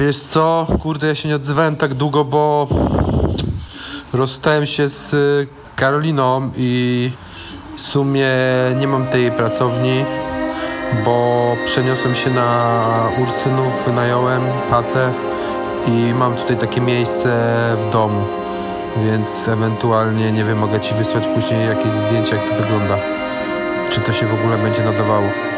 Wiesz co, kurde, ja się nie odzywałem tak długo, bo rozstałem się z Karoliną i w sumie nie mam tej pracowni, bo przeniosłem się na Ursynów, wynająłem chatę i mam tutaj takie miejsce w domu, więc ewentualnie, nie wiem, mogę ci wysłać później jakieś zdjęcia, jak to wygląda, czy to się w ogóle będzie nadawało.